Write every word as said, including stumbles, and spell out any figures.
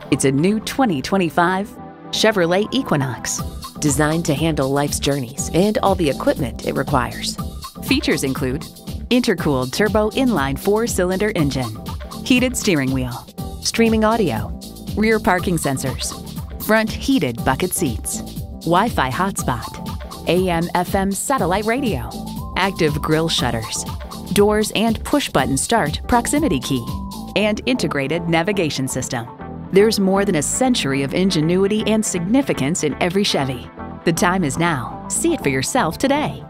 It's a new twenty twenty-five Chevrolet Equinox, designed to handle life's journeys and all the equipment it requires. Features include intercooled turbo inline four-cylinder engine, heated steering wheel, streaming audio, rear parking sensors, front heated bucket seats, Wi-Fi hotspot, A M F M satellite radio, active grille shutters, doors and push-button start proximity key, and integrated navigation system. There's more than a century of ingenuity and significance in every Chevy. The time is now. See it for yourself today.